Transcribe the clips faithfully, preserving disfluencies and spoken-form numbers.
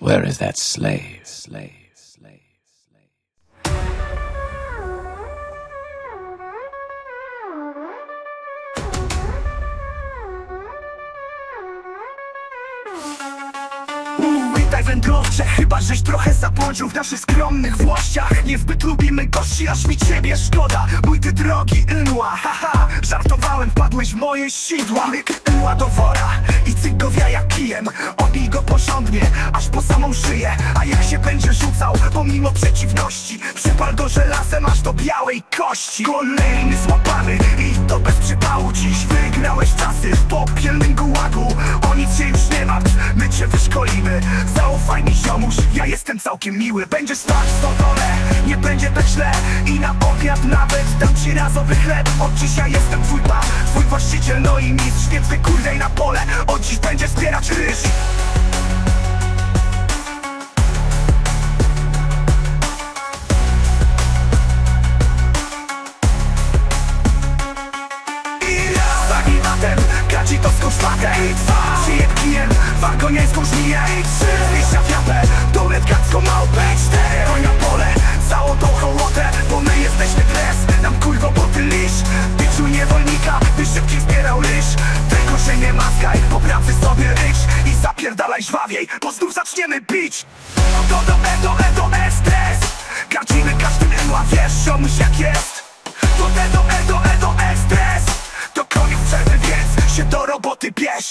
Where is that slave? Slave, slave, slave. Witaj wędrowcze, chyba żeś trochę zabłądził w naszych skromnych włościach. Niezbyt lubimy gości, aż mi ciebie szkoda. Mój ty drogi Ynła, haha, żartowałem, wpadłeś w moje sidła. Myk Ynła do wora i cygowia jak kijem. Obij go porządnie, aż po samą szyję. A jak się będzie rzucał, pomimo przeciwności, przypal go żelazem aż do białej kości. Kolejny złapany i to bez przypału. Dziś wygrałeś czasy w popielnym gułagu. O nic się już nie martw, my cię wyszkolimy. Zaufaj mi ziomuś, ja jestem całkiem miły. Będziesz spać w stodole, nie będzie tak źle. I na obiad nawet dam ci razowy chleb. Od dziś ja jestem twój pan, twój właściciel, no i mistrz. Więc wykurdaj na pole, od dziś będziesz zbierać ryż. Gadzi to skoczmatę i dwa Przyjeb kijem, wargoniańską żmiję i trzy Liścia wiapę, doletkacką małpę i cztery Koń na pole, całą tą hołotę, bo my jesteśmy dres. Nam kurwo boty lisz, ty czuj niewolnika, by szybciej zbierał ryż. Tylko się nie maskaj, po pracy sobie ryż i zapierdalaj żwawiej, bo znów zaczniemy bić. Do do e do e do e stres. Gadzimy każdym Ynła, wiesz ziomuś jak jest. Do e do e do e do e stres. To koniec przerwy, więc się do roboty bierz.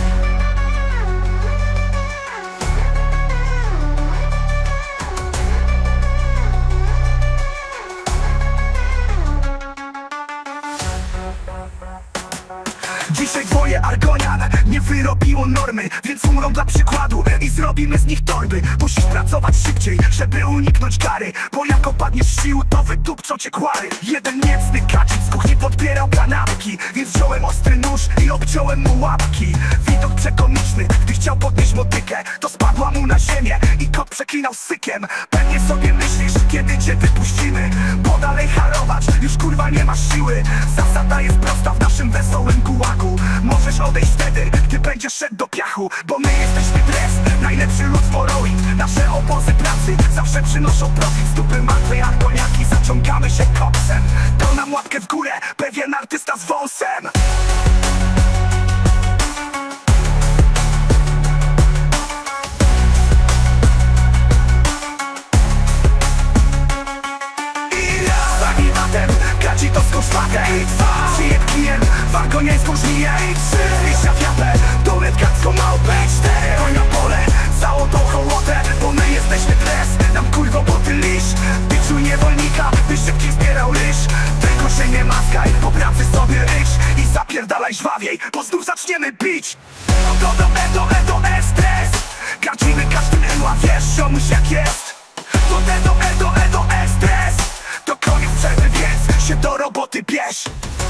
Dzisiaj dwoje Argonian nie wyrobiło normy, więc umrą dla przykładu i zrobimy z nich torby. Musisz pracować szybciej, żeby uniknąć kary, bo jak opadniesz z sił, to wydupczą cię kłary. Jeden niecny kaczyk z kuchni podbierał kanapki, więc wziąłem ostry nóż i obciąłem mu łapki. Widok przekomiczny, gdy chciał podnieść motykę, to spadła mu na ziemię i kot przeklinał sykiem. Pewnie sobie myślisz, kiedy cię wypuścimy, bo dalej harować już kurwa nie masz siły. Zasada jest prosta w naszym wesołym gułagu. Możesz odejść wtedy, gdy będziesz szedł do piachu, bo my jesteśmy dres, najlepszy lud w Morrowind. Nasze obozy pracy zawsze przynoszą profit. Z dupy martwej argoniaki zaciągamy się koksem. Dał nam łapkę w górę pewien artysta z wąsem. Gadzi to skoczmatę i dwa Przyjeb kijem, wargoniańską żmiję i trzy Liścia wiapę, doletkacką małpę i cztery Koń na pole, całą tą hołotę, bo my jesteśmy dres. Nam kurwo boty lisz, ty czuj niewolnika, by szybciej zbierał ryż. Tylko się nie maskaj, po pracy sobie ryż i zapierdalaj żwawiej, bo znów zaczniemy bić. Do do e do e do e stres. Gadzimy każdym Ynła, wiesz ziomuś jak jest. Do e do e do e do e stres. To koniec przerwy, więc się do roboty bierz.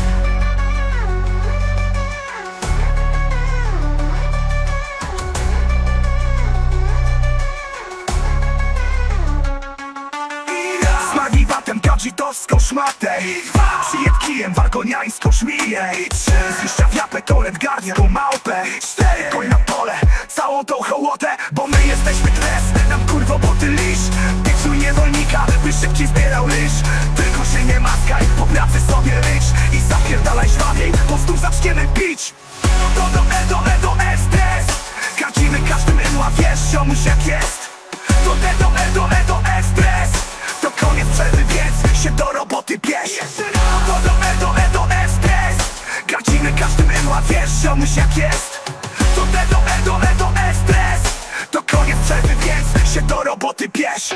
Smagiwatem gadżitowską szmatę i dwa Przyjeb kijem, wargoniańską żmiję i trzy Z liścia wiapę, tolet garnią małpę i cztery Koń na pole, całą tą hołotę, bo my jesteśmy dres. Nam kurwo boty lisz, ty czuj niewolnika, by szybciej zbierał ryż. Tylko się nie maskaj, po pracy sobie ryż i zapierdalaj żwawiej, bo znów zaczniemy bić. Do do e do e do e stres. Gadzimy każdym Ynła, wiesz ziomuś jak jest. Do e do e do e do e stres. To koniec przerwy, więc się do roboty bierz. Do do e do e do e stres. Gadzimy każdym Ynła, wiesz ziomuś jak jest. Do e do e do e do e stres. To koniec przerwy, więc się do roboty bierz.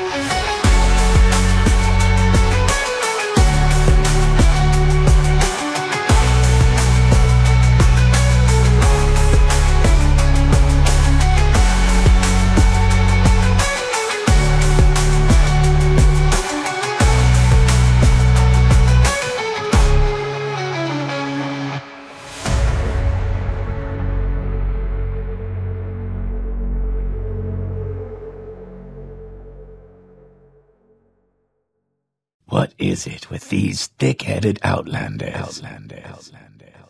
What is it with these thick-headed outlanders? Outlanders. Outlanders.